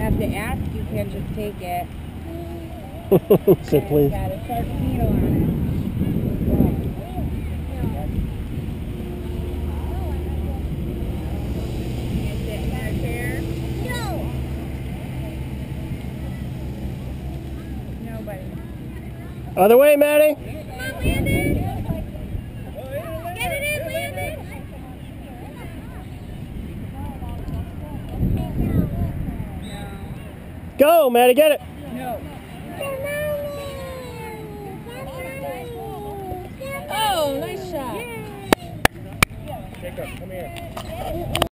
have to ask, you can't just take it. Sit, please. Got a sharp needle on it. Is it in a chair? No. Nobody. Other way, Maddie. Come on, Landon. Get it in, Landon. Go, Maddie, get it. No. Oh, nice shot. Jacob, come here.